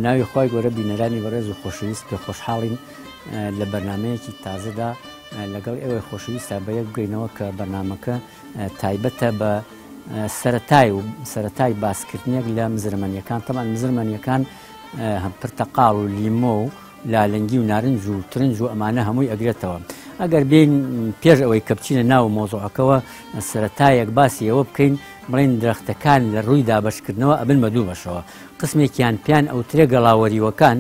بەناوی خۆی گەورە بینەرانی بەڕێز و خۆشەویست پێ خۆشحاڵین لە بەرنامەیەکی تازەدا لەگەڵ ئێوەی خۆشەویستە بە یەک بگەینەوە کە بەرنامەکە تایبەتە بە سەرەتای باسکردنێک لە مزرمەنیەکان. تەمان مزرمەنیەکان پرتەقاڵ و لیمۆ و لالەنگی و نارنج و ترنج و ئەمانە هەمووی ئەگرێتەوە. ئەگەر بین پێش ئەوەی کە بچینە ناو مۆزوعەکەەوە سەرەتایەک باسی ئەوە بکەین بڵێن درەختەکان لە ڕووی دابەشکردنەوە ئەبن بە دوو بەشەوە. قسمێکیان پیان ئەوترێ گەڵاوەریوەکان،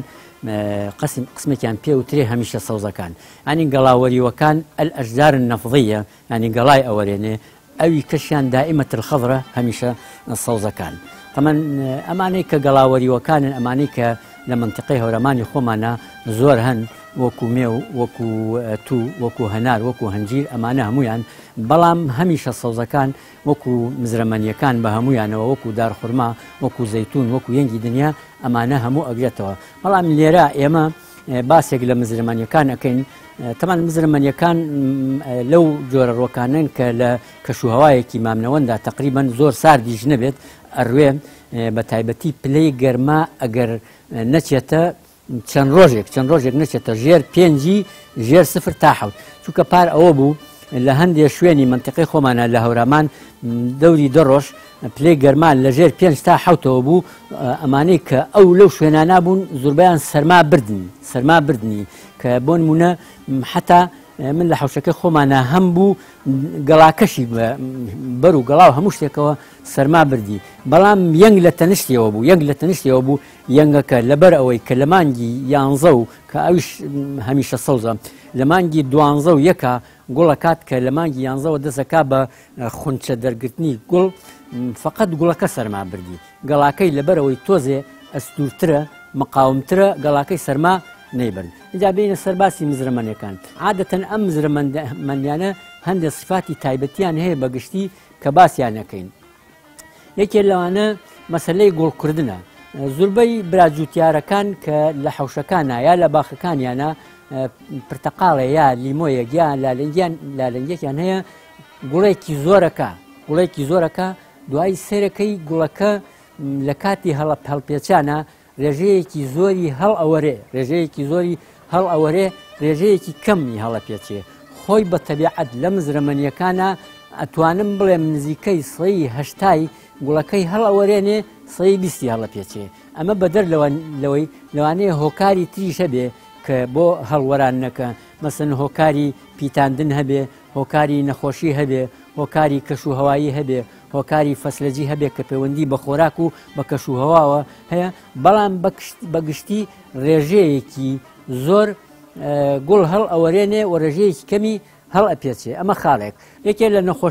قسمێکیان پێ وترێ هەمیشە سەوزەکان. ئەنی گەڵاوەریوەکان ئەشجار نەفضیە، ینی گەڵای ئەوەرێنێ، ئەوی کەشیان دائیمەت الخەضرە هەمیشە سەوزەکان. تەمان ئەمانەی کە گەڵاوەریوەکانن، ئەمانەی کە لە منتیقەی هەورەمانی خۆمانە زۆر هەن، وەکو مێ و وەکو تو، وەکو هەنار، وەکو هەنجیر، ئەمانە هەمویان. بەڵام هەمیشە سەوزەکان وەکو مزرەمەنیەکان بە هەمویانەوە، وەکو دارخورما، وەکو زەیتون، وەکو یەنگی دنیا، ئەمانە هەموو ئەگرێتەوە. بەڵام لێرە ئێمە باسێک لە مزرەمەنیەکان ئەەکەین. تەمان مزرەمەنیەکان لەو جۆرە ڕۆکانن کە لە کەشوهەوایەکی مامنەوەندا تقریبان زۆر ساردیش نەبێت، ئەڕوێ بە تایبەتی پلەی گەرما ئەگەر نەچێتە چەند ڕۆژێک نەچێتە ژێر 5 ژێر 0 تا 7. چونکە پار ئەوە بوو لە هەندێک شوێنی منتیقەی خۆمانە لە هەورامان دەوری دەڕۆژ پلەی گەرمان لە ژێر 5 تا 7ەوە بوو. ئەمانەی کە ئەو لەو شوێنانە بوون زۆربیان سەرما بردنی کە بۆ نمونە حتا من لە حوشەکەی خۆمانە هەم بوو گەڵاکەشی بەر و گەڵاو هەموو شتێکەوە سەرما بردی. بەڵام یەنگ لە تەنیشتیەوە بوو یەنگەکە لەبەر ئەوەی کە لە مانگی 11 و کە ئەویش هەمیشە سەوزە، لە مانگی 12 و یەکە گوڵە کات کە لە مانگی 11ەوە دەسەکا بە خونچە دەرگرتنی گوڵ، فقط گوڵەکە سەرما بردی. گەڵاکەی لەبەرەوەی تۆزێ ئەستورترە، مقاومترە، گەڵاکەی سەرما نەیبرن. اینجا بینە سەرباسی مزرەمەنیەکان. عادەتەن ئەم مزرەمەنیانە هەندێک صفاتی تایبەتیان هەیە بەگشتی کە باسییان نەکەین. یەکێ لەوانە مەسەلەی گوڵکردنە. زۆربەی براجووتیارەکان کە لە حوشەکانە یا لە باخەکانیانە پرتەقاڵێ یا لیمۆیەک یا لالەنگێکیان هەیە، گوڵێکی زۆرەکە دوای سەرەکەی گوڵەکە لە کاتی هەڵپێچانە ڕێژەیەکی زۆری هەڵ ئەوەرێ، ڕێژەیەکی کەمی هەڵەپێچێ. خۆی بە تەبیعەت لە مزرەمەنیەکانە ئەتوانم بڵێم نزیکەی سڵی 80 گوڵەکەی هەڵ ئەوەرێنێ، سڵی 20 هەڵەپێچێ. ئەمە بەدەر لەوانەیە هۆکاری تریش هەبێ کە بۆ هەڵوەرانەکە، مەسەن هۆکاری پیتاندن هەبێ، هۆکاری نەخۆشی هەبێ، هۆکاری کەشوهەوایی هەبێ، هۆکاری فەسلەجی هەبێ کە پەیوەندی بە خۆراک و بە کەشوهەواوە هەیە. بەڵام بەگشتی ڕێژەیەکی زۆر گوڵ هەڵ ئەوەرێنێ و ڕێژەیەکی کەمی هەڵ ئەپێچێ. ئەمە خاڵێک. یەکێ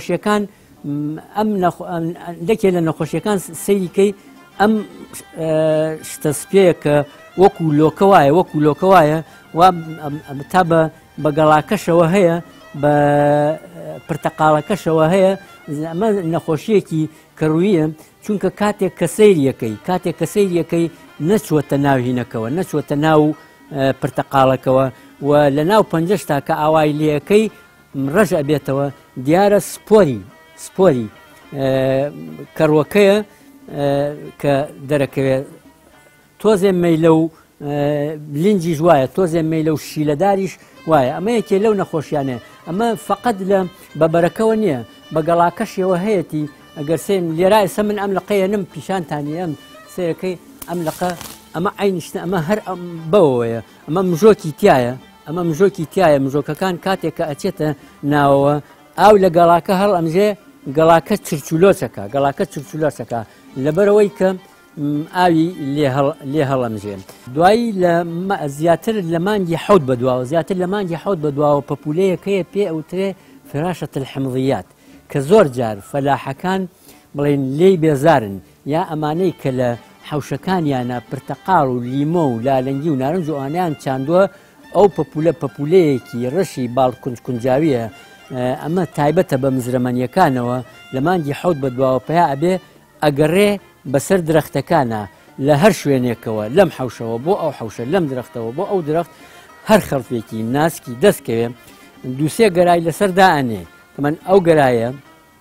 لە نەخۆشیەکان سەیریکەی ئەم شتە سپەیە کە وەکو لۆکەوایە و تا بە گەڵاکەشەوە هەیە، بە پرتەقاڵەکەشەوە هەیە. ئەمە نەخۆشیەکی کەڕوویە، چونکە کاتێک کە سەیریەکەی نەچوەتە ناو هینەکەوە، نەچوەتە ناو پرتەقاڵەکەوە و لە ناو پەنجەشتا کە ئاوای لێەکەی ڕەژ ئەبێتەوە، دیارە سپۆری کەڕوەکەیە کە دەرەکەوێت. تۆزێ مەیلە و لنجیش وایە، تۆزێ مەیلە و شیلەداریش وایە. ئەمە یەکێ لەو نەخۆشیانەیە. ئەمە فقط لە بەبەرەکەوە نییە، بە گەڵاکەشیەوە هەیەی. ئەگەر سێن لێرا ئێستا من ئەم لەقەیەنم پیشانتانی ئەم سێرەکەی ئەم لەقە، ئەمە عینشتە، ئەمە هەر بەوەیە. ئەمە مژۆکی تایە، مژۆکەکان کاتێک کە ئەچێتە ناوەوە ئاو لە گەڵاکە هەڵ ئەمژێ، گەڵاکە چرچولۆچەکە لەبەرەوەی کە ئاوی لێ هەڵەمژێن. دوایی زیاتر لە مانگی 7 بەدواوە پەپولەیەکەیە پێ ئەوترێ فراشەت الحمضیات، کە زۆر جار فەلاحەکان بڵێن لێی بێزارن، یا ئەمانەی کە لە حوشەکانیانە پرتەقاڵ و لیمۆ و لالەنگی و نارنج و ئانیان چاندووە، ئەو پەپولەیەکی ڕەشی باڵکونجاویە. ئەمە تایبەتە بە مزرەمەنیەکانەوە. لە مانگی 7 بەدواوە پیا ئەبێ ئەگەڕێ بەسەر درەختەکانە لە هەر شوێنێکەوە، لەم حوشەوە بۆ ئەو حوشە، لەم درەختەوە بۆ ئەو درەخت، هەر خەڵفێکی ناسکی دەستکەوێ، دووسێ گەرای لەسەر دائەنێ. من ئەو گەرایە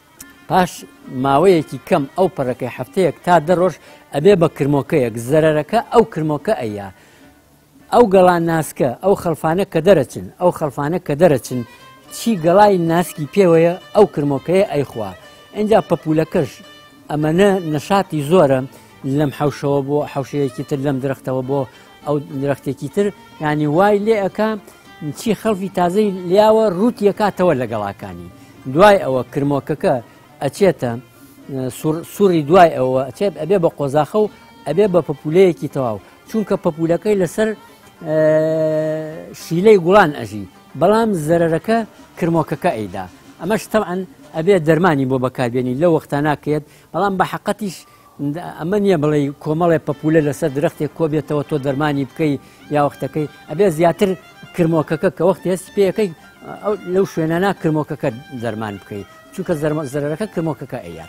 پاش ماوەیەکی کەم ئەو پەڕەکەی هەفتەیەک تا دەڕۆژ ئەبێ بە کرمۆکەیەک زەرەرەکە ئەو کرمۆکە ئەیە ئەو گەڵان ناسکە ئەو خەڵفانە کە دەرەچن ئەو خەڵفانە کە دەرەچن چی گەڵای ناسکی پێوەیە ئەو کرمۆکەیە ئەیخوا ئەجا پەپولەکەش ئەمەنە نەشاتی زۆرە لەم حوشەوە بۆ حوشەیەکی تر لەم درەختەوە بۆ ئەو درەختێکی تر ینی وای لێ ئەەکە چی خەڵفی تازەی لیاوە ڕووتی ئەکاتەوە لە گەڵاکانی دوای ئەوە کرمۆکەکە ئەچێتە سووری دوای ئەوە ئەچێت ئەبێ بە قۆزاخە و ئەبێ بە پەپولەیەکی تەواو چونکە پەپولەکەی لەسەر شیلەی گوڵان ئەژی بەڵام زەرەرەکە کرمۆکەکە ئەیدا ئەمەش تەعەن ئەبێ دەرمانی بۆ بەکاربێنی لە وەختە ناکرێت بەڵام بە حەقەتیش ئەمە نییە بڵێ کۆمەڵێ پەپولە لەسەر درەختێک کۆبێتەوە تۆ دەرمانی بکەی یا وەختەکەی ئەبێ زیاتر کرمۆکەکە کە وەختی هەست پێەکەی لەو شوێنەنا کرمۆکەکە دەرمان بکەیت چونکە زەرەرەکە کرمۆکەکە ئەیە.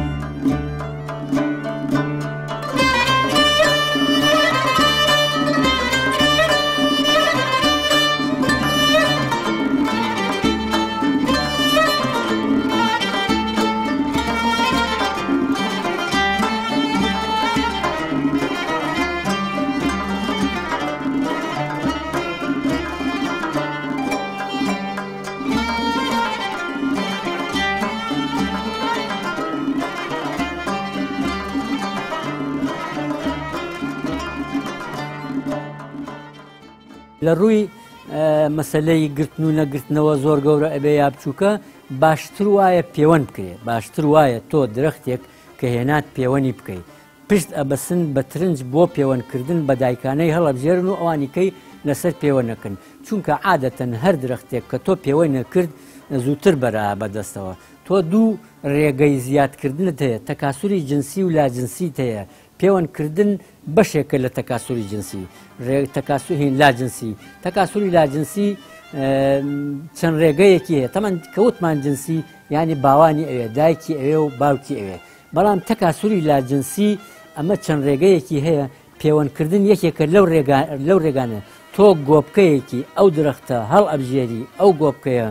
لە ڕووی مەسلەی گرتن و نەگرتنەوە زۆر گەورە ئەبێ یا بچووکە باشتر وایە پەیوەند بکرێت باشتر وایە تۆ درەختێک کە هێنات پەیوەنی بکەیت پشت ئەبەسن بە ترنج بۆ پەیوەندکردن بە دایکانەی هەڵەبژێرن و ئەوانیکەی لەسەر پەیوەنەکەن چونکە عادەتەن هەر درەختێک کە تۆ پەیوەی نەکرد زووتر بەرە بەدەستەوە تۆ دوو ڕێگەی زیادکردنت هەیە تەکاسوری جنسی و لاجنسیت هەیە پەیوەندکردن بەشێکە لە تەکاسوری جنسی تەکاسوری لاجنسی تەکاسوری لاجنسی چەند ڕێگەیەکی هەیە تەمان کەوتمان جنسی ینی باوانی ئەوێ دایکی ئەوێ و باوکی ئەوێ بەڵام تەکاسوری لاجنسی ئەمە چەند ڕێگەیەکی هەیە پەیوەندکردن یەکێکە لەو ڕێگانە تۆ گۆبکەیەکی ئەو درەختە هەڵ ئەبژێری ئەو گۆبکەیە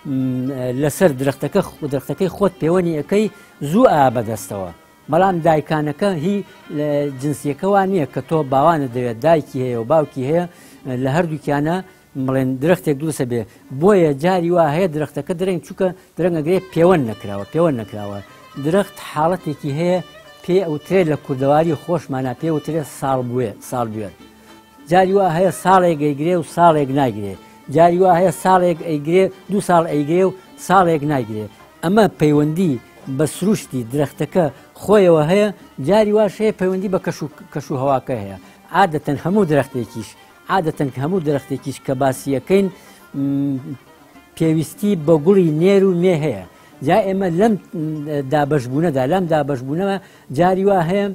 لەسەر درەختەکەی خۆت پەیوەنی ئەەکەی زوو ئا بەدەستەوە بەڵام دایکانەکە هی جنسیەکەوان نییە کە تۆ باوانە دەوێت دایکی هەیە و باوکی هەیە لە هەردووکیانە بڵێن درەختێک دروستە بێ بۆیە جاری وا هەیە درەختەکە درەنگ چووکە درەنگەگرێت پەیوەند نەکراوە درەخت حاڵەتێکی هەیە پێ ئەوترێت لە کوردەواری خۆشمانە پێ وترێت ساڵ بوێر جاری وا هەیە ساڵێک ئەیگرێ و ساڵێک ناگرێ جاری وا هەیە ساڵێک ئەیگرێ دو ساڵ ئەیگرێ و ساڵێک ناگرێ ئەمە پەیوەندی بە سروشتی درەختەکە خۆیەوە هەیە جاری واش هەیە پەیوەندی بە کەش و هەواکە هەیە عادەتەن هەموو درەختێکیش کە باسیەکەین پێویستی بە گوڵی نێر و مێ هەیە جا ئێمە لەم دابەشبوونەدا لەم دابەشبوونەوە جاری وا هەیە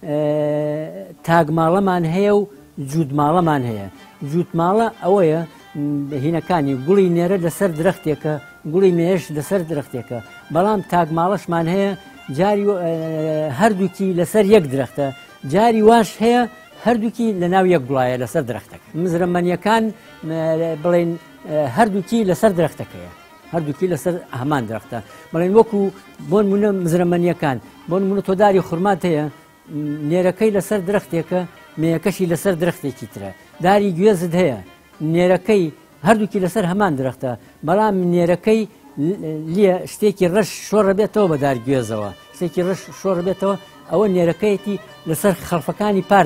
تاگماڵەمان هەیە و جوودماڵەمان هەیە جوودماڵە ئەوەیە هینەکانی گوڵی نێرە لەسەر درەختێکە گوڵی مێش لەسەر درەختێکە بەڵام تاگماڵەشمان هەیە جاری هەردووکی لەسەر یەک درەختە جاری واش هەیە هەردووکی لە ناو یەک گوڵایە لەسەر درەختەکە مزرەمەنیەکان بڵێن هەردووکی لەسەر درەختەکەیە هەردووکی لەسەر هەمان درەختە بڵێن وەکو بۆ نمونە مزرەمەنیەکان بۆ نمونە تۆداری خوڕمات هەیە نێرەکەی لەسەر درەختێکە مێیەکەشی لەسەر درەختێکی ترە داری گوێزت هەیە نێرەکەی هەردووکی لەسەر هەمان درەختە بەڵام نێرەکەی لێ شتێکی ڕەش شۆڕە بێتەوە بەدار گوێزەوە شتێکی ڕەش شۆڕە بێتەوە ئەوە نێرەکەیەتی لەسەر خەڵفەکانی پار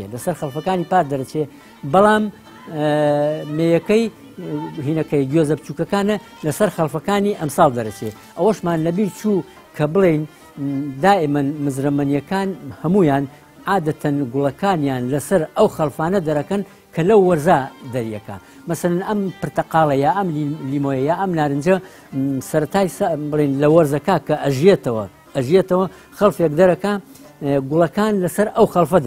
دەرەچێت بەڵام مێیەکەی هینەکەی گوێزە بچووکەکانە لەسەر خەڵفەکانی ئەمساڵ دەرەچێت ئەوەشمان لەبیر چوو کە بڵێن دائیمەن مزرەمەنیەکان هەمویان عادەتەن گوڵەکانیان لەسەر ئەو خەڵفانە دەرەکەن کە لەو وەرزە دەریەکە مەسەن ئەم پرتەقاڵە یا ئەم لیمۆیە یا ئەم نارنجە سەرەتای بڵێن لە وەرزەکە کە ئەژێتەوە خەڵفێک دەرەکە گوڵەکان لەسەر ئەو خەڵفە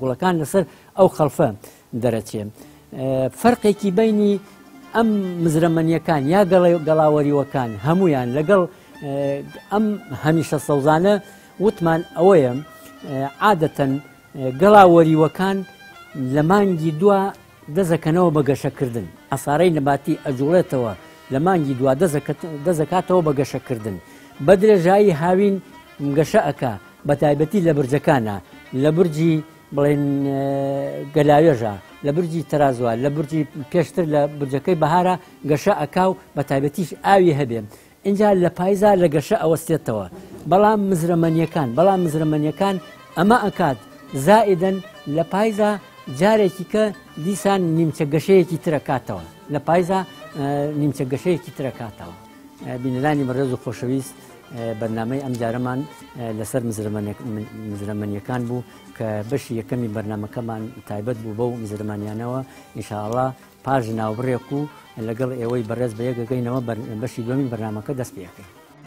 دەرەچێت فەرقێکی بینی ئەم مزرەمەنیەکان یا گەڵاوەریوەکان هەمویان لەگەڵ ئەم هەمیشە سەوزانە وتمان ئەوەیە عادەتەن گەڵاوەریوەکان لە مانگی دووە دەزەکەنەوە بە گەشەکردن ئەسارەی نەباتی ئەجوڵێتەوە لە مانگی دووە دەزەکاتەوە بە گەشەکردن بە درێژایی هاوین گەشە ئەکا بە تایبەتی لە برجەکانە لە برجی بڵێن گەلاوێژە لە برجی تەرازوە لە برجی پێشتر لە برجەکەی بەهارە گەشە ئەکا و بە تایبەتیش ئاوی هەبێ اینجا لە پایزا لە گەشە ئەوەستێتەوە بەڵام مزرەمەنیەکان ئەمە ئەکات زائدەن لە پایزا جارێکی کە دیسان نیمچە گەشەیەکی ترەکاتەوە لە پایزا نیمچە گەشەیەکی ترەکاتەوە بینەرانی بەڕێز و خۆشەویست بەرنامەی ئەم جارەمان لەسەر مزرەمەنیەکان بوو کە بەشی یەکەمی بەرنامەکەمان تایبەت بوو بەو مزرەمانیانەوە ئینشاءڵڵا پاش ناوبڕێک و لەگەڵ ئێوەی بەڕێز بە یەکەگەینەوە بەشی دووەمی بەرنامەکە دەست پێکەین.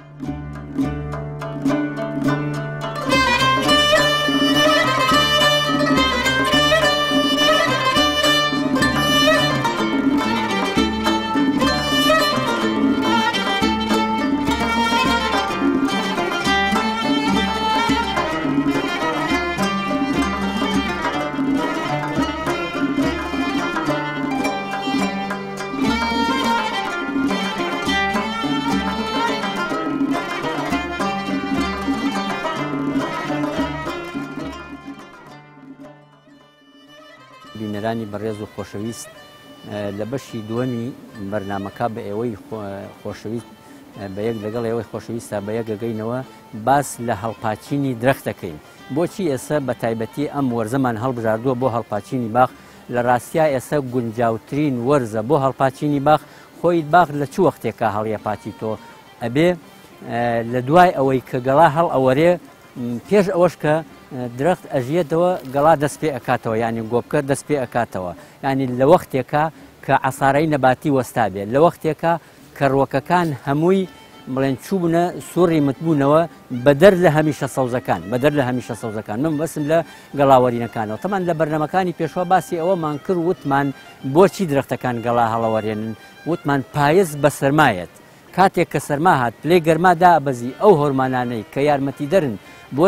بینەرانی بەڕێز و خۆشەویست لە بەشی دووەمی بەرنامەکە بە ئێوەی خۆشەویست بە یەک لەگەڵ ئێوەی خۆشەویستە بە یەکگەگەینەوە باس لە هەڵپاچینی درەختەکەین بۆچی ئێستا بە تایبەتی ئەم وەرزەمان هەڵبژاردووە بۆ هەڵپاچینی باخ لە ڕاستیا ئێستا گونجاوترین وەرزە بۆ هەڵپاچینی باخ خۆی باخ لە چ وەختێکا هەڵیەپاچیتەوە ئەبێ لە دوای ئەوەی کە گەڵا هەڵ ئەوەرێ پێش ئەوەش کە درەخت ئەژێتەوە گەڵا دەست پێ ئەکاتەوە ینی گۆبکە دەست پێ ئەکاتەوە ینی لە وەختێکە کە عەسارەی نەباتی وەستا بێت لە وەختێکە کە ڕووەکەکان هەمووی بڵێن چوبنە سوڕی متبوونەوە بەدەر لە هەمیشە سەوزەکان من بەسم لە گەڵاوەرینەکانەوە تەمان لە بەرنەمەکانی پێشوا باسی ئەوەمان کرد وتمان بۆچی درەختەکان گەڵا هەڵەوەرێنن وتمان پایز بە سەرمایەت کاتێک کە سەرما هات پلەی گەرمادا ئەبەزی ئەو هۆرمۆنانەی کە یارمەتی دەرن بۆ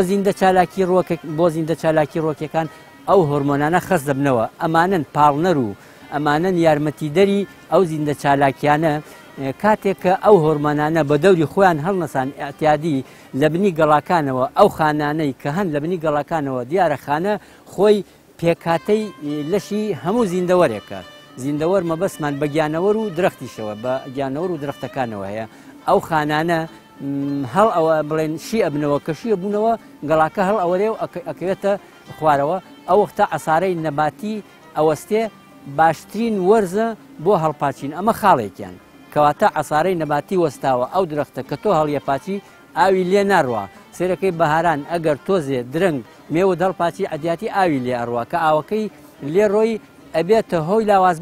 زیندە چالاکی ڕۆکەکان ئەو هۆرمۆنانە خەز دەبنەوە ئەمانن پاڵنەر و ئەمانن یارمەتی دەری ئەو زیندە چالاکیانە کاتێک کە ئەو هۆرمۆنانە بە دەوری خۆیان هەڵنەسان ئەتیادی لە بنی گەڵاکانەوە ئەو خانانەی کە هەن لە بنی گەڵاکانەوە دیارە خانە خۆی پێکاتەی لەشی هەموو زیندەوەرێکە زیندەوەر مەبەسمان بە گیانەوەر و درەختیشەوە بە گیانەوەر و درەختەکانەوە هەیە ئەو خانانە هەڵ ئەوە بڵێن شی ئەبنەوە کە شیە بوونەوە گەڵاکە هەڵ ئەوەرێ و ئەکەوێتە خوارەوە ئەو وەختە عەسارەی نەباتی ئەوەستێ باشترین وەرزە بۆ هەڵپاچین ئەمە خاڵێکیان کەواتە عەسارەی نەباتی وەستاوە ئەو درەختە کە تۆ هەڵیەپاچی ئاوی لێ ناڕوە سێرەکەی بەهاران ئەگەر تۆزێ درەنگ مێوە دەڵپاچی ئەدیاتی ئاوی لێ ئەڕوە کە ئاوەکەی لێ ڕۆی ئەبێتە هۆی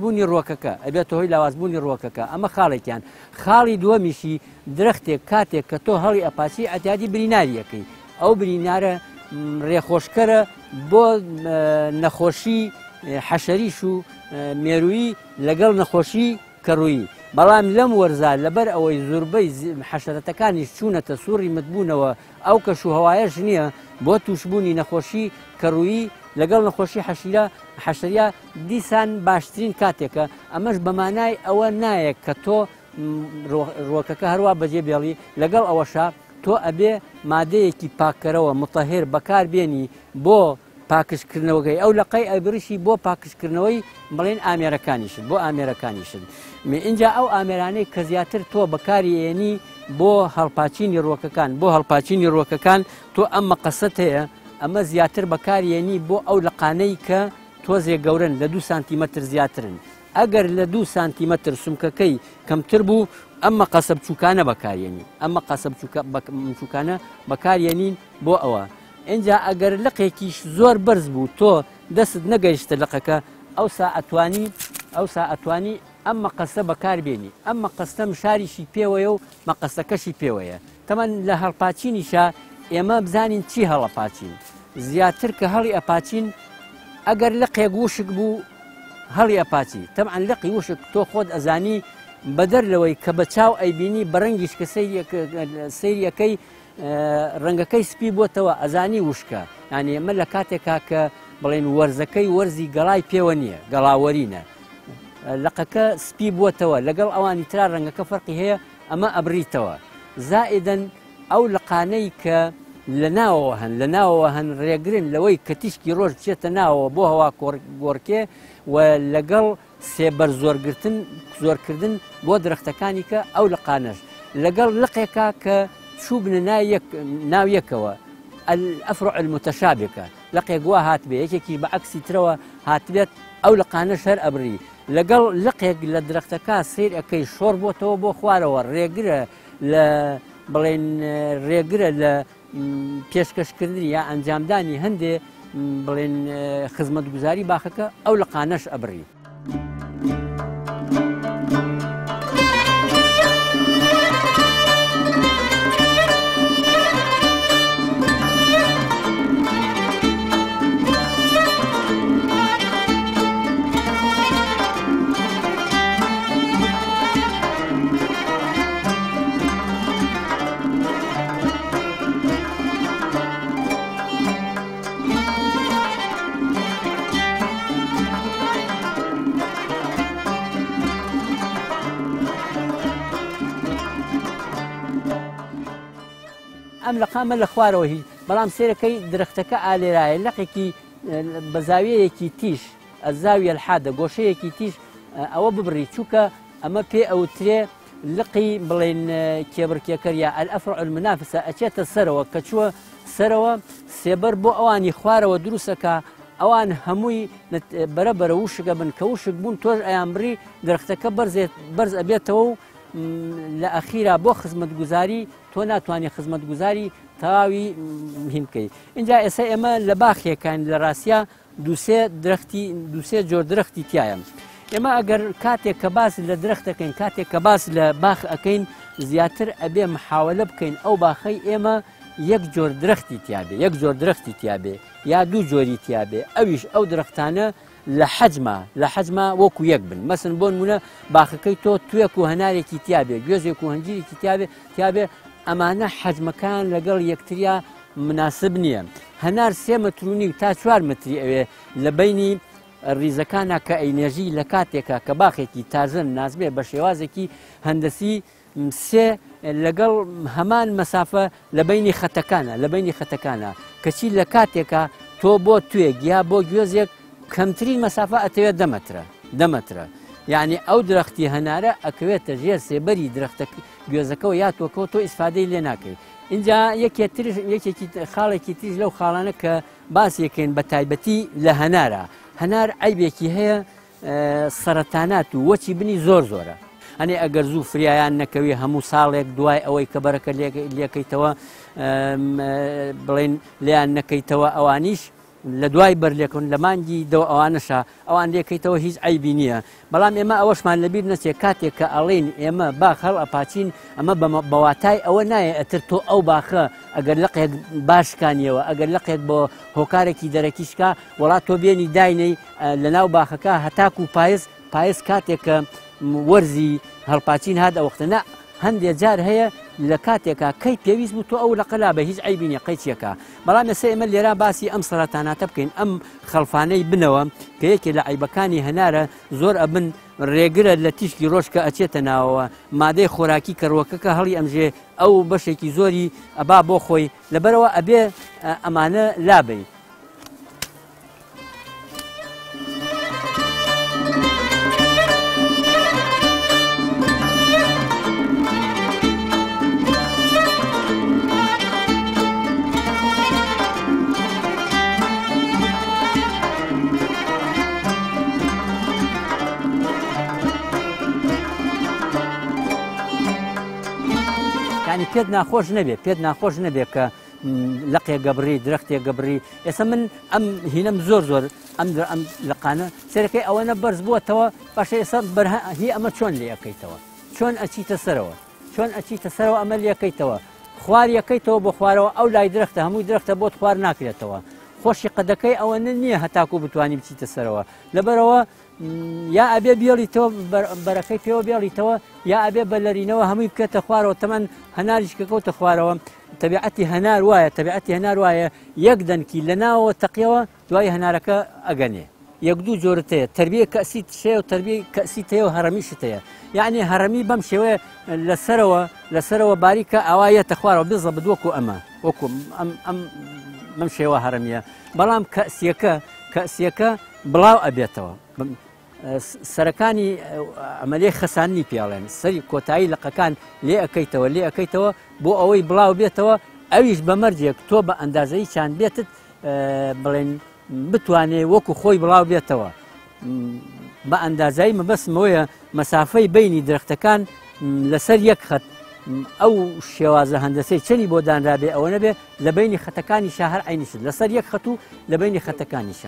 لاوازبوونی ڕۆکەکە ئەمە خاڵێکیان خاڵی دووەمیشی درەختێک کاتێک کە تۆ هەڵی ئەپاچی ئەتیادی بریناریەکەی ئەو برینارە ڕێخۆشکەرە بۆ نەخۆشی حەشەریش و مێرویی لەگەڵ نەخۆشی کەڕوویی بەڵام لەم وەرزە لەبەر ئەوەی زۆربەی حەشەرەتەکانیش چوونەتە سووری متبوونەوە ئەو کەش و هەوایەش نییە بۆ تووشبوونی نەخۆشی کەڕوویی لەگەڵ نەخۆشی حەشەریا دیسان باشترین کاتێکە ئەمەش بەمانای ئەوە نایەک کە تۆ ڕۆکەکە هەروە بەجێ بێڵی لەگەڵ ئەوەشە تۆ ئەبێ مادەیەکی پاککەرەوە متەهێر بەکار بێنی بۆ پاکشکردنەوەگەی ئەو لەقەی ئەبریشی بۆ پاکشکردنەوەی بڵێن ئامێرەکانیشن بۆ ئامێرەکانیشن اینجا ئەو ئامێرانەی کە زیاتر تۆ بەکاری ئێنی بۆ هەڵپاچینی ڕۆکەکان تۆ ئەم مەقەسەت هەیە ئەمە زیاتر بەکارێنی بۆ ئەو لەقانەی کە تۆزێ گەورن لە 2 سانتیمەتر زیاترن ئەگەر لە 2 سانتیمەتر سومکەکەی کەمتر بوو ئەمە قەسە بچووکانە بەکارێنی ئەمە قەسە بچووکانە بەکارێنین بۆ ئەوە اینجا ئەگەر لقێکیش زۆر بەرز بوو تۆ دەست نەگەیشتە لقەکە ئەوسا ئەتوانی ئەم مەقەسە بەکاربێنی ئەم مەقەستە مشاریشی پێوەیە و مەقەستەکەشی پێوەیە تەمەن لە هەڵپاچینیشە ئێمە بزانین چی هەڵەپاچین زیاتر کە هەڵی ئەپاچین ئەگەر لقێک وشک بوو هەڵی ئەپاچی تەمەن لقی وشک تۆ خۆت ئەزانی بەدەر لەوەی کە بە چاو ئەیبینی بەڕەنگیش کە سەیریەکەی ڕەنگەکەی سپی بۆتەوە ئەزانی وشکە یعنی ئێمە لە کاتێکا کە بڵێن وەرزەکەی وەرزی گەڵای پێوە نییە گەڵاوەرینە لقەکە سپی بووتەوە لەگەڵ ئەوانی ترا ڕەنگەکە فەرقی هەیە ئەمە ئەبریتەوە زائدەن ئەو لقانەی کە لە ناوەوە هەن ڕێگرن لەوەی کە تیشکی ڕۆژ بچێتە ناوەوە بۆ هەوا گۆڕکێ و لەگەڵ سێبەر زۆرکردن بۆ درەختەکانی کە ئەو لقانەش لەگەڵ لقێکا کە چوو بنە ناو یەکەوە الأفرع المتشابكة لقێک وا هاتبێ یەکێکی بە عەکسی ترەوە هاتبێت ئەو لقانەش هەر ئەبری لەگەڵ لقێک لە درەختەکە سیر ئەەکەی شۆڕ بۆتەوە بۆ خوارەوە ڕێگرە لە بڵێن ڕێگرە لە پێشکەشکردنی یا ئەنجامدانی هەندێ بڵێن خزمەتگوزاری باخەکە ئەو لقانەش ئەبری. ئەم لەقامە لە خوارەوە هیچ بەڵام سێرەکەی درەختەکە ئالێرایە لەقێکی بە زاویەیەکی تیش ئەزاویە الحادە گۆشەیەکی تیش ئەوە ببڕی چووکە ئەمە پێ ئەوترێ لقی بڵێن کێبڕکێکەریە الأفرع المنافسة ئەچێتە سەرەوە کە چووە سەرەوە سێبەر بۆ ئەوانی خوارەوە دروستەکە ئەوان هەمووی بەرەبەرە وشکە بن کە وشک بوون تۆش ئەیانبڕی درەختەکە بەرز ئەبێتەوە و لە ئەخیرا بۆ خزمەتگوزاری تۆ ناتوانێت خزمەتگوزاری تەواوی هین بکەیت. اینجا ئێستا ئێمە لە باخێکان لە ڕاستیا دووسێ جۆر درەختی تایە. ئێمە ئەگەر کاتێک کە باس لە درەختەکەین کاتێک کە باس لە باخ ئەەکەین زیاتر ئەبێ محاولە بکەین ئەو باخەی ئێمە یەک جۆر درەختی تیابێ یەک جۆر درەختی تیابێ یا دوو جۆری تیابێ ئەویش ئەو درەختانە لە حەجمە وەکو یەک بن مەسن بۆ نمونە باخەکەی تۆ توێک و هەنارێکی تیابێ گوێزێک و هەنجیرێکی تیابێ ئەمانە حەجمەکان لەگەڵ یەکتریا مناسب نییە. هەنار 3 متر تا 4 متری ئەوێ لە بینی ڕیزەکانە کە ئەینێژی لە کاتێکە کە باخێکی تازن نازبێ بە شێوازێکی هەندسی سێ لەگەڵ هەمان مەسافە لە بینی خەتەکانە کەچی لە کاتێکە تۆ بۆ توێک یا بۆ گوێزێک کەمترین مەسافە ئەتەوێت 10 مترە یعنی ئەو درەختی هەنارە ئەکەوێتە ژێر سێبەری درەختە گوێزەکەەوە یا تۆکەوە تۆ ئیسفادەی لێ ناکەیت. اینجا یەکێکی خاڵێکی تریش لەو خاڵانە کە باسیەکەین بە تایبەتی لە هەنار عیبێکی هەیە سەرەتانات و وەچی بنی زۆرە ئەنێ ئەگەر زوو فریایان نەکەوی هەموو ساڵێک دوای ئەوەی کە بەرەکە لێکەیتەوە بڵێن لیان نەکەیتەوە ئەوانیش لە دوای بەرلێکن لە مانگی دەوە ئەوانەشە ئەوان لێکەیتەوە هیچ عیبی نییە. بەڵام ئێمە ئەوەشمان لەبیر نەچێت کاتێک کە ئەڵێن ئێمە باخ هەڵ ئەپاچین ئەمە بەواتای ئەوە نایە ئەتر تۆ ئەو باخە ئەگەر لەقێک باشکانیەوە ئەگەر لەقێک بۆ هۆکارێکی دەرەکیشکە وڵات تۆ بێنی داینەی لە ناو باخەکە هەتاک و پایز کاتێک کە وەرزی هەڵپاچین هات ئەوەختە هەندێک جار هەیە لە کاتێکا کەی پێویست بوو تۆ ئەو لەقەلا بە هیچ عیبینە قەیچێکە. بەڵام ئێستا ئێمە لێرا باسی ئەم سەرەتاناتە بکەین ئەم خەڵفانەی بنەوە کە یەکێ لە عیبەکانی هەنارە زۆر ئەبن ڕێگرە لە تیشکی ڕۆژکە ئەچێتە ناوەوە مادەی خۆراکی کەڕوەکەکە هەڵی ئەمژێ ئەو بەشێکی زۆری ئەبا بۆ خۆی لەبەرەوە ئەبێ ئەمانە لابێ. پێت ناخۆش نەبێ کە لەقێ گەبڕی درەختێک گەبڕی. ئێستا من ئەم هینەم زۆر ئەم لەقانە سەرەکەی ئەوەنە بەرز بووەتەوە باشە ئێستا هی ئەمە چۆن لێ یەکەیتەوە چۆن ئەچیتە سەرەوە ئەمە لێەکەیتەوە خوار یەکەیتەوە بۆ خوارەوە ئەو لای درەختە هەمووی درەختە بۆت خوار ناکرێتەوە خۆشی قەدەکەی ئەوەنە نییە هەتاکو بتوانانی بچیتە سەرەوە لەبەرەوە یا ئەبێ بیێڵیتەوە بەرەکەی پێوە بیێڵیتەوە یا ئەبێ بەلەرینەوە هەمووی بکێتە خوارەوە تەمەەن هەناریش کەکەوتە خوارەوە تەبیعەتی هەنار وایە یەک دەنکی لە ناوەوە تەقیەوە دوای هەنارەکە ئەگەنێ یەکدوو جۆرتەیە تربیە کەسی شەیە و تربیە کەسی تەیە و هەرەمیشت هەیە یعنی هەرەمی بەم شێوەیە لەسەرەوە باریکە ئاوایەتە خوارەوە بێزە بدووەکو ئەمە وەکو ئەم شێوە هەرەمیە بەڵام کەسیەکە بڵاو ئەبێتەوە سەرەکانی ئەمەلێ خەسانی پێڵێن سەری کۆتایی لقەکان لێ ئەەکەیتەوە بۆ ئەوەی بڵاو بێتەوە ئەویش بەمەرجێک تۆ بە ئەندازایی چند بێتت بڵێن بتوانێت وەکو خۆی بڵاو بێتەوە بە ئەندازایی مەبەسمەوەیە مەسافەی بینی درەختەکان لەسەر یەک خەت ئەو شێوازە هەندەسەی چەنی بۆ دانرابێ ئەوە نەبێ لە بینی خەتەکانی هەر عینیشت لەسەر یەک خەت و لە بینی خەتەکانیشە.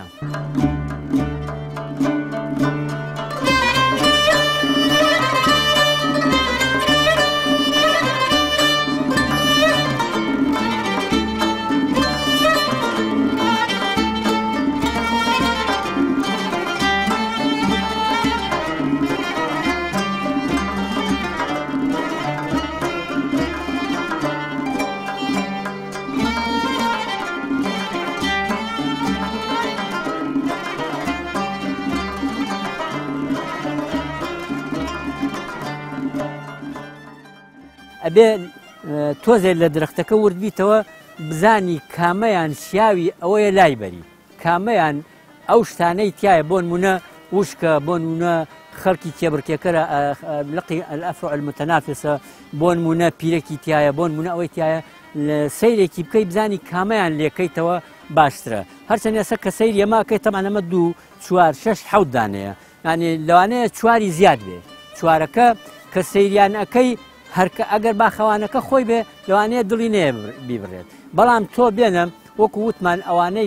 ئەبێ تۆزێ لە درەختەکە وردبیتەوە بزانی کامەیان شیاوی ئەوەیە لای بەری کامەیان ئەو شتانەی تایە بۆ نمونە وشکە بۆ نمونە خەڵکی کێبڕکێکەرە لقی الأفرع المتنافسە بۆ نمونە پیرەکی تایە بۆ نمونە ئەوەی تایە سەیرێکی بکەی بزانی کامەیان لێکەیتەوە باشترە هەرچەند ئێستا کە سەیری ئەماکەی تەمان ئەمە 2 4 6 7 دانەیە یعنی لەوانەیە چواری زیاد بێ چوارەکە کە سەیریان ئەەکەی هەرکە ئەگەر باخەوانەکە خۆی بێ لەوانەیە دڵی نەیە بیبڕێت بەڵام تۆ بێنە وەکو وتمان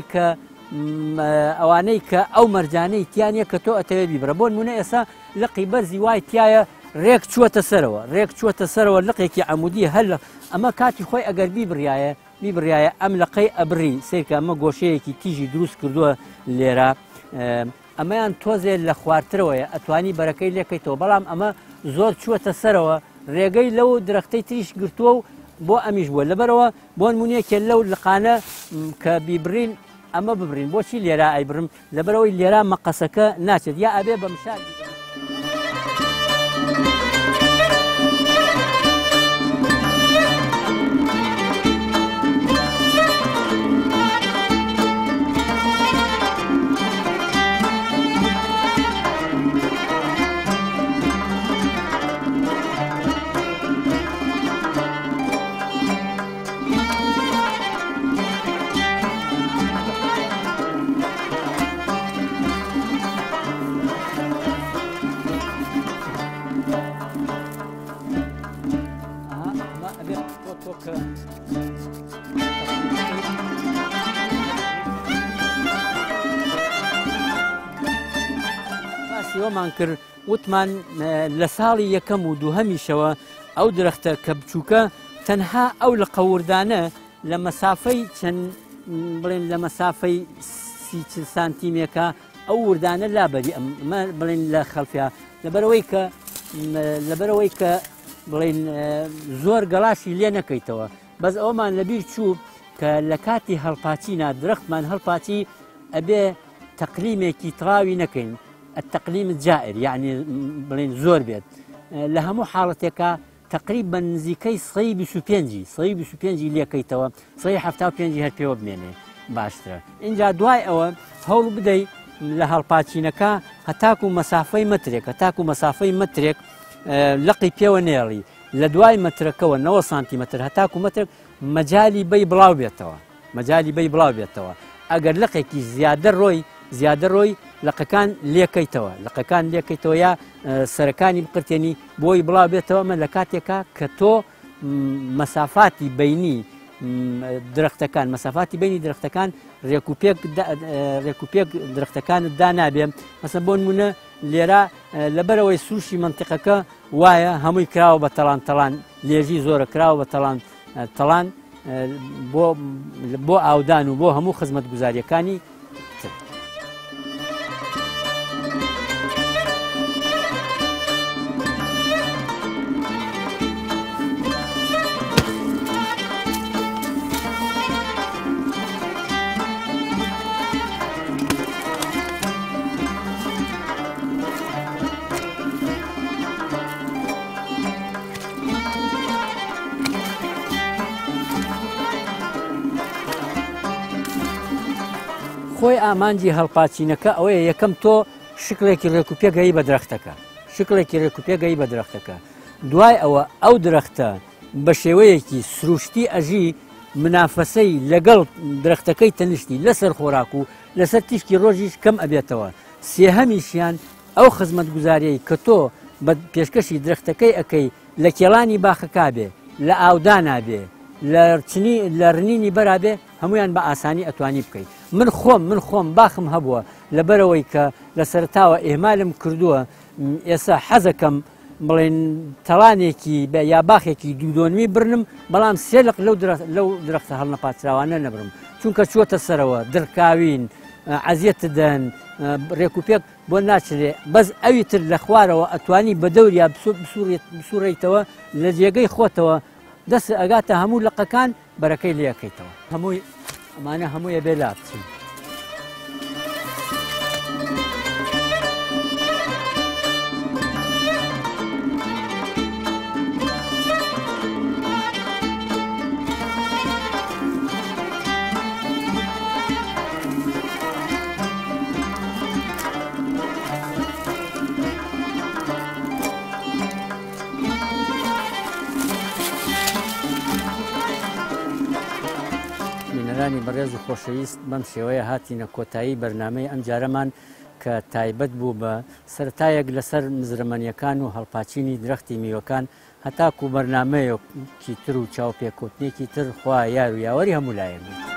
ئەوانەی کە ئەو مەرجانەی تیانە کە تۆ ئەتەوێ بیبرە بۆ نمونە ئێستا لقی بەرزی وای تایە ڕێک چووەتە سەرەوە لقێکی عەمودی هەر ئەمە کاتی خۆی ئەگەر بیبڕایە ئەم لقەی ئەبری سیرکە ئەمە گۆشەیەکی تیژی دروست کردووە لێرە ئەمەیان تۆزێ لە خواردترەوەیە ئەتوانی بەرەکەی لێکەیتەوە بەڵام ئەمە زۆر چووەتە سەرەوە ڕێگەی لەو درەختەی تریش گرتووە و بۆ ئەمیش بووە لەبەرەوە بۆ نمونەیەکێ لەو لقانە کە بیبرین ئەمە ببرین بۆچی لێرە ئایبرم لەبەرەوەی لێرە مەقەسەکە ناچێت یا ئەبێ بە مشار وەمان کرد وتمان لە ساڵی یەکەم و دووهەمیشەوە ئەو درەختە کە بچووکە تەنها ئەو لە قەوردانە لە مەسافەی چەند بڵێن لە مەسافەی 30 سانتیمێکە ئەو وردانە لابەری ئەمە بڵێن لە خەڵفیا لەبەرەوەی کە بڵێن زۆر گەڵاشی لێ نەکەیتەوە بەس ئەومان لەبیر چوو کە لە کاتی هەڵپاچینە درەختمان هەڵپاچی ئەبێ تەقلیمێکی تەواوی نەکەین التقليم الجائر يعني بلين زور بيت لهمو حالتك تقريبا نزيكي صيب سوبينجي اللي كيتوا صيح حفتاو بينجي هالبيو بميني باشترا إن جا دواي أو هول بدي لها الباتشينكا هتاكو مسافي مترك لقي بيو نيري لدواي مترك و 9 سنتيمتر هتاكو مترك مجالي بي بلاو بيتوا أجر لقيكي زيادة روي لقەکان لێکەیتەوە یا سەرەکانی بقرتێنی بۆی بڵاو بێتەوە ئەمە لە کاتێکە کە تۆ مەسافاتی بینی درەختەکان ڕێکوپێک درەختەکانت دانابێ مەسەڵەن بۆ نمونە لێرە لەبەرەوەی سروشی منتیقەکە وایە هەمووی کراوە بە تەڵان لێژی زۆرە کراوە بە تەڵان بۆ ئاودان و بۆ هەموو خزمەت گوزاریەکانی خۆی ئامانجی هەڵپاچینەکە ئەوەیە یەکەم تۆ شکڵێکی ڕێکوپێگەی بە درەختەکە شکڵێکی ڕێکوپێگەی بە درەختەکە دوای ئەوە ئەو درەختە بە شێوەیەکی سروشتی ئەژی منافەسەی لەگەڵ درەختەکەی تەنیشتی لەسەر خۆراک و لەسەر تیشکی ڕۆژیش کەم ئەبێتەوە سێهەمیشیان ئەو خزمەت گوزاریەی کە تۆ بە پێشکەشی درەختەکەی ئەەکەی لە کێڵانی باخەکە بێ لە ئاودانا بێ لە ڕنینی بەرابێ هەمویان بە ئاسانی ئەتوانی بکەیت من خۆم باخم هەبووە لەبەرەوەی کە لە سەرتاوە ئێمالم کردووە ئێستا حەزەکەم بڵێن تەوانێکی یا باخێکی دوودۆنمی برنم بەڵام سێلق لەو درەختە هەڵنەپاتراوانە نەبرم چونکە چووەتە سەرەوە دڕکاوین عەزیەت دەن ڕێکوپێک بۆ ناچرێ بەس ئەوی تر لە خوارەوە ئەتوانی بە دەوریا بسوڕیتەوە لە جێگەی خۆتەوە دەست ئەگاتە هەموو لقەکان بەرەکەی لێەکەیتەوە هەمووی ئەمانە هەموویە بێ لا بچین. بینەرانی بەڕێز و خۆشەویست بەم شێوەیە هاتینە کۆتایی بەرنامەی ئەم جارەمان کە تایبەت بوو بە سەرەتایەک لەسەر مزرمەنیەکان و هەڵپاچینی درەختی میوەکان هەتاکو بەرنامەیەکی تر و چاوپێکوتنێکی تر خوا یار و یاوەری هەموو لایەک بێت.